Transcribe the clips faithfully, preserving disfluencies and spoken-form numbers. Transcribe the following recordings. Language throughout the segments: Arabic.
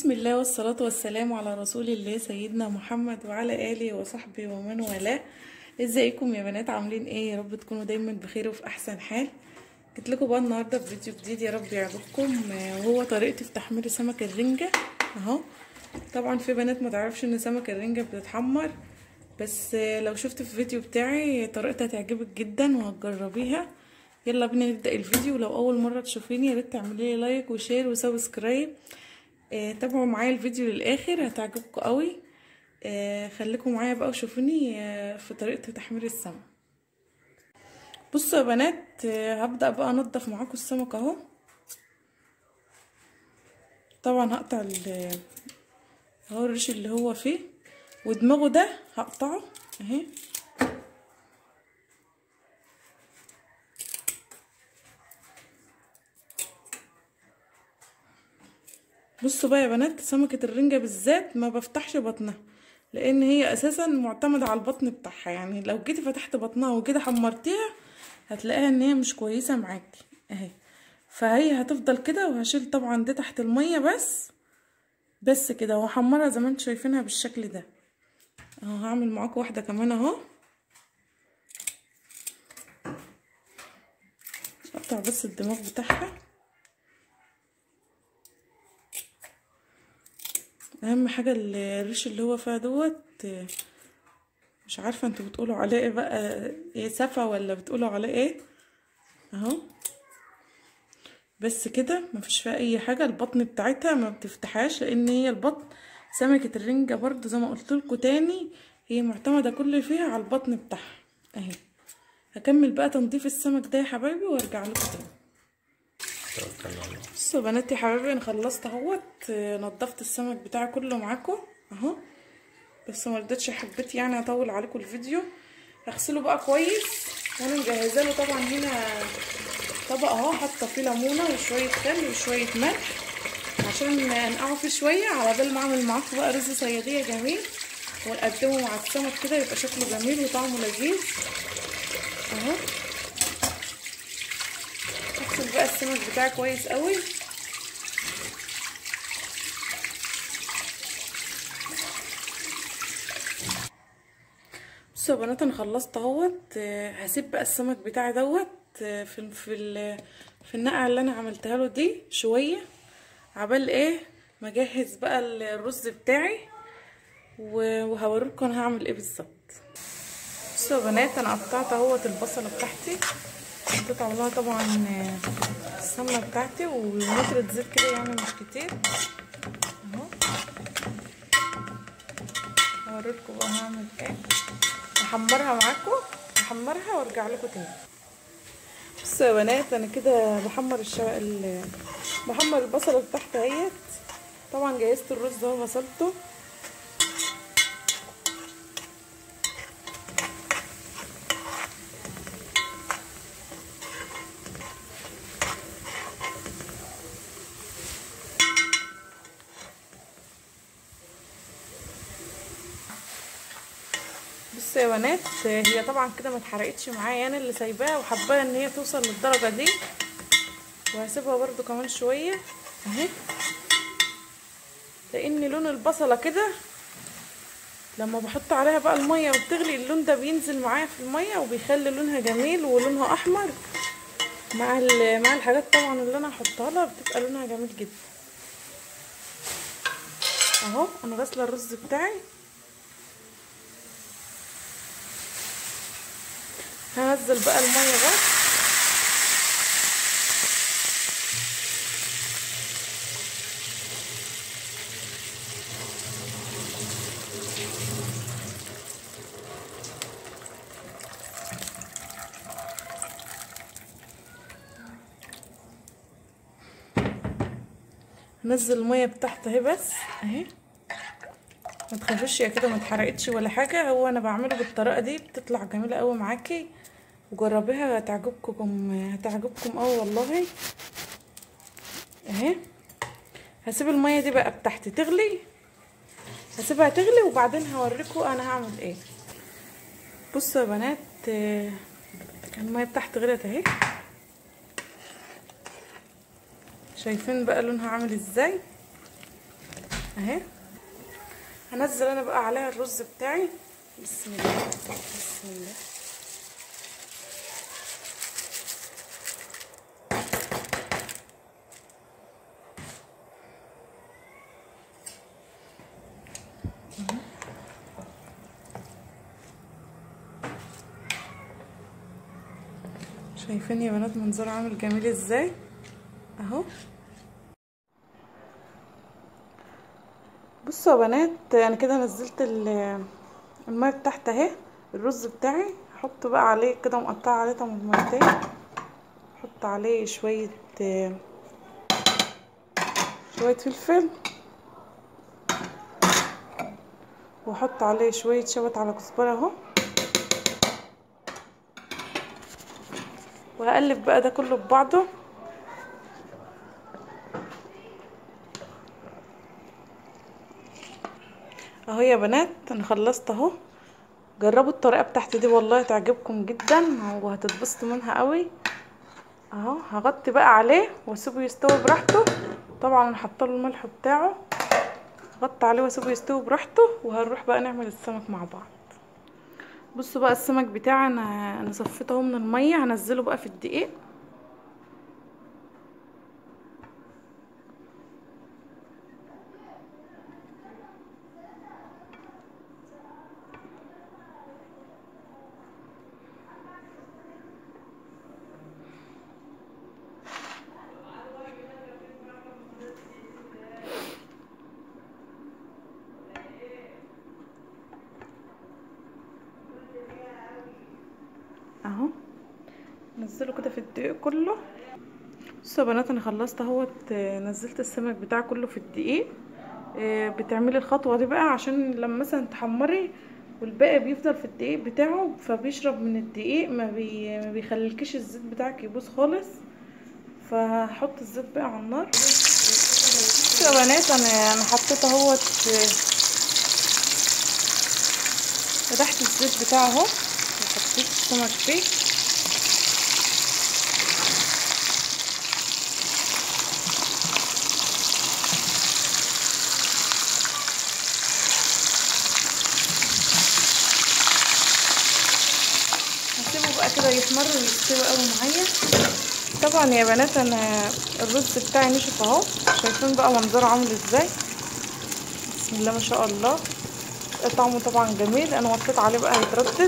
بسم الله والصلاة والسلام على رسول الله سيدنا محمد وعلى آله وصحبه ومن والاه. ازيكم يا بنات؟ عاملين ايه؟ يا رب تكونوا دايما بخير وفي احسن حال. جيت لكم بقى النهارده بفيديو جديد يا رب يعجبكم، وهو طريقتي في تحمير سمك الرنجة اهو. طبعا في بنات ما تعرفش ان سمك الرنجة بتتحمر، بس لو شفت في الفيديو بتاعي طريقتها هتعجبك جدا وهتجربيها. يلا بينا نبدأ الفيديو. لو اول مرة تشوفيني يا ريت تعملي لي لايك وشير وسبسكرايب. آه، تابعوا معايا الفيديو للاخر هتعجبكم قوي. آه، خليكم معايا بقى وشوفوني آه، في طريقه تحمير السمك. بصوا يا بنات، آه، هبدا بقى انضف معاكم السمك اهو. طبعا هقطع اهو الريش اللي هو فيه، ودماغه ده هقطعه اهي. بصوا بقى يا بنات، سمكه الرنجه بالذات ما بفتحش بطنها، لان هي اساسا معتمده على البطن بتاعها. يعني لو جيتي فتحت بطنها وكده حمرتيها هتلاقيها ان هي مش كويسه معاكي اهي. فهي هتفضل كده، وهشيل طبعا دي تحت الميه بس بس كده، وهحمرها زي ما انتم شايفينها بالشكل ده اهو. هعمل معاكم واحده كمان اهو. اقطع بس الدماغ بتاعها. اهم حاجه الريش اللي هو فيها دوت، مش عارفه انتوا بتقولوا عليه ايه بقى، ايه سفا ولا بتقولوا عليه ايه اهو. بس كده مفيش فيها اي حاجه. البطن بتاعتها ما بتفتحهاش، لان هي البطن سمكه الرنجه برضو زي ما قلت لكم تاني هي معتمده كل فيها على البطن بتاعها اهي. هكمل بقى تنظيف السمك ده يا حبايبي وارجع لكم تاني. بصوا يا بنات يا حبايبي، انا خلصت اهوت، نضفت السمك بتاعي كله معاكم اهو. بس ما رضيتش، حبيت يعني اطول عليكم الفيديو. هغسله بقى كويس، وانا مجهزه له طبعا هنا طبق اهو، حاطه فيه ليمونه وشويه خل وشويه ملح عشان انقعه فيه شويه، على بال ما اعمل معاكم بقى رز صياديه جميل ونقدمه مع السمك كده يبقى شكله جميل وطعمه لذيذ اهو. اغسل بقى السمك بتاعي كويس قوي. بصوا يا بنات، انا خلصت اهوت. هسيب بقى السمك بتاعي دوت في في في النقعه اللي انا عملتها له دي شويه، عبال ايه ما اجهز بقى الرز بتاعي، وهوريكم انا هعمل ايه بالظبط. بصوا يا بنات، انا قطعت اهوت البصله بتاعتي، حطيت عليها طبعا السمنه بتاعتي ونطره زيت كده يعني مش كتير اهو. هوريكم بقى هعمل ايه، هحمرها معاكم، هحمرها وارجع لكم تاني. بصوا يا بنات، انا كده بحمر الشو... ال... بحمر البصله بتاعتي اهيت. طبعا جهزت الرز اهو، غسلته بصوا يا بنات. هي طبعا كده ما اتحرقتش معايا، انا اللي سايباها وحباها ان هي توصل للدرجه دي، وهسيبها برده كمان شويه اهي، لان لون البصله كده لما بحط عليها بقى الميه وبتغلي اللون ده بينزل معايا في الميه وبيخلي لونها جميل ولونها احمر مع مع الحاجات طبعا اللي انا هحطها لها، بتبقى لونها جميل جدا اهو. انا غاسله الرز بتاعي، هنزل بقى الميه بس هنزل الميه بتاعتها اهي بس اهي. ما تخافوش يا كده ما اتحرقتش ولا حاجه، هو انا بعمله بالطريقه دي بتطلع جميله قوي معاكي، وجربيها هتعجبكم هتعجبكم قوي والله اهي. هسيب الميه دي بقى بتاعتي تغلي، هسيبها تغلي وبعدين هوريكم انا هعمل ايه. بصوا يا بنات، الميه بتاعتي غلت اهي، شايفين بقى لونها عامل ازاي اهي. هنزل انا بقى عليها الرز بتاعي. بسم الله بسم الله. شايفين يا بنات منظره عامل جميل ازاي اهو. بصوا يا بنات انا كده نزلت الميه بتاعت اهي. الرز بتاعي هحط بقى عليه كده مقطعه عليه طماطمتين، احط عليه شويه شويه فلفل، واحط عليه شويه شبت على كزبره اهو، وهقلب بقى ده كله ببعضه. اهو يا بنات انا خلصت اهو. جربوا الطريقه بتاعتي دي والله تعجبكم جدا وهتتبسطوا منها قوي. اهو هغطي بقى عليه واسيبه يستوي براحته. طبعا انا حاطه له الملح بتاعه. غطي عليه واسيبه يستوي براحته، وهنروح بقى نعمل السمك مع بعض. بصوا بقى السمك بتاعي انا انا صفيته اهو من الميه. هنزله بقى في الدقيق. اهو نزله كده في الدقيق كله. بصوا يا بنات انا خلصت اهوت. نزلت السمك بتاعي كله في الدقيق. بتعملي الخطوه دي بقى عشان لما مثلا تحمري والباقي بيفضل في الدقيق بتاعه، فبيشرب من الدقيق، ما, بي... ما بيخليكيش الزيت بتاعك يبوظ خالص. فهحط الزيت بقى على النار. بصوا يا بنات انا انا حطيت اهوت فتحت الزيت بتاعه اهو، وحطيت السمك فيه. هسيبه بقى كده يحمر ويستوي قوي معايا. طبعا يا بنات انا الرز بتاعي نشف اهو. شايفين بقى منظره عامل ازاي؟ بسم الله ما شاء الله. طعمه طبعا جميل. انا وطيت عليه بقى هيتردد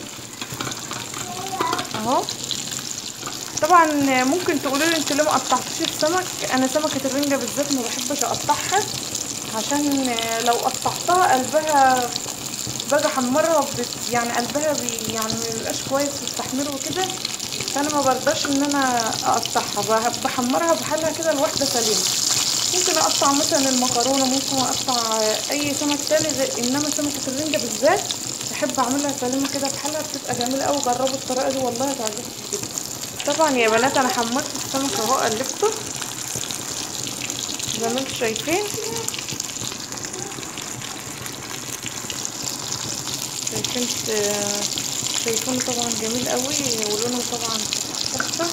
اهو. طبعا ممكن تقولوا لي انت ليه ما قطعتيش السمك. انا سمكه الرنجه بالذات ما بحبش اقطعها، عشان لو قطعتها قلبها باجي احمرها يعني قلبها بي يعني ما بيبقاش كويس في التحمير وكده. فانا ما برضاش ان انا اقطعها، بحمرها بحالها كده الواحده سليمه. ممكن اقطع مثلا المكرونه، ممكن اقطع اي سمك تاني، انما سمكه الرنجه بالذات بحب اعملها سليمه كده بحالها، بتبقى جميله قوي. جربوا الطريقه دي والله هتعجبكم جدا. طبعا يا بنات انا حمرت السمك اهو، قلبته زي ما انتم شايفين. شايفين شايفينه طبعا جميل قوي، ولونه طبعا تحفه.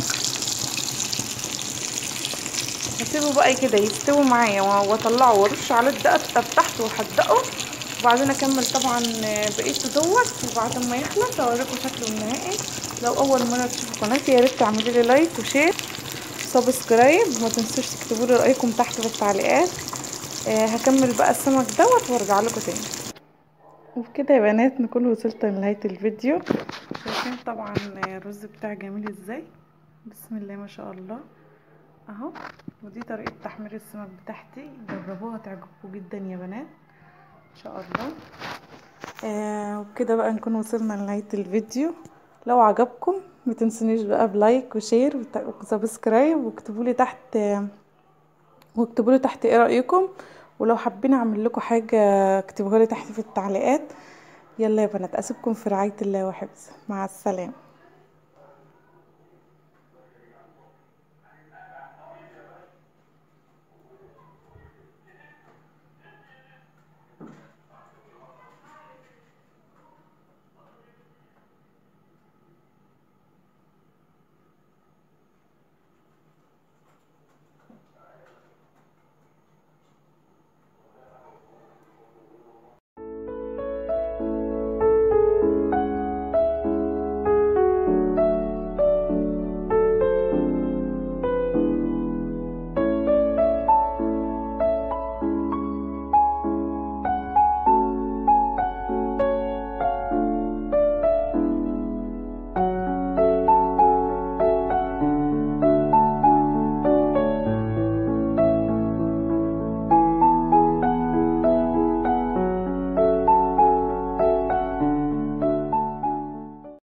هسيبه بقى كده يستوي معايا واطلعه وارش عليه الدقه تحت واحدقه، وبعدين اكمل طبعا بقيته دوت. وبعد ما يخلص اوريكم شكله النهائي. لو اول مره تشوفوا قناتي يا ريت تعملوا لي لايك وشير وسبسكرايب، وما تنسوش تكتبوا لي رايكم تحت في التعليقات. آه هكمل بقى السمك دوت وارجع لكم تاني. وبكده يا بنات نكون وصلت لنهايه الفيديو. شايفين طبعا الرز بتاعي جميل ازاي؟ بسم الله ما شاء الله اهو. ودي طريقه تحمير السمك بتاعتي. جربوها تعجبكم جدا يا بنات ان شاء الله. آه وبكده بقى نكون وصلنا لنهايه الفيديو. لو عجبكم ما تنسونيش بقى بلايك وشير وسبسكرايب، واكتبوا لي تحت واكتبوا لي تحت ايه رايكم. ولو حابين اعمل لكم حاجه اكتبوها لي تحت في التعليقات. يلا يا بنات اسيبكم في رعايه الله وحفظه. مع السلامه.